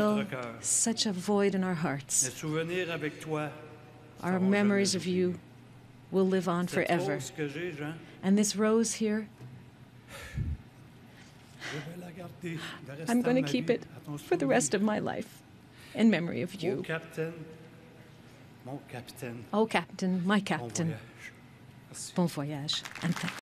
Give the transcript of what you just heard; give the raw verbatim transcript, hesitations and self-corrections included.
fill such a void in our hearts. Mes souvenirs avec toi Our seront memories jamais of you will live on oubliés. Cette forever. rose que j'ai, Jean, And this rose here, je vais la garder le restant I'm going de to ma keep vie it à ton for the souvenir. rest of my life in memory of Oh, you. capitaine, mon capitaine, Oh, Captain, my bon Captain, voyage. Merci. bon voyage, and thanks.